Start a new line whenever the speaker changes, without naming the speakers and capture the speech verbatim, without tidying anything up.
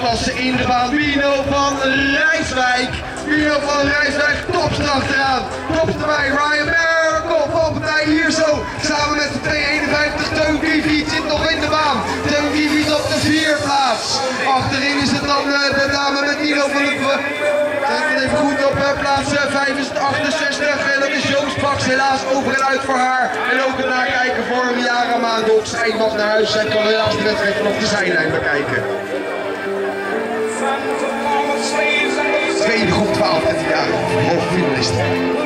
klasse in de baan. Mino van Rijswijk. Mino van Rijswijk, topster achteraan. Topster erbij, Ryan Merkel van partij hier zo. Samen met de twee eenenvijftig, Teun Kiefiet zit nog in de baan. Teun Kiefiet op de vierde plaats. Achterin is het dan uh, de dame met Mino van de... Kijk het even goed op uh, plaats uh, achtenzestig. En dat is Joost Baks, helaas over en uit voor haar. En ook het nakijken voor Miara Maandok. Zij mag naar huis, zij kan helaas de wedstrijd vanaf de zijlijn bekijken. Tweede groep twaalf, het jaar, hoofdfinalist.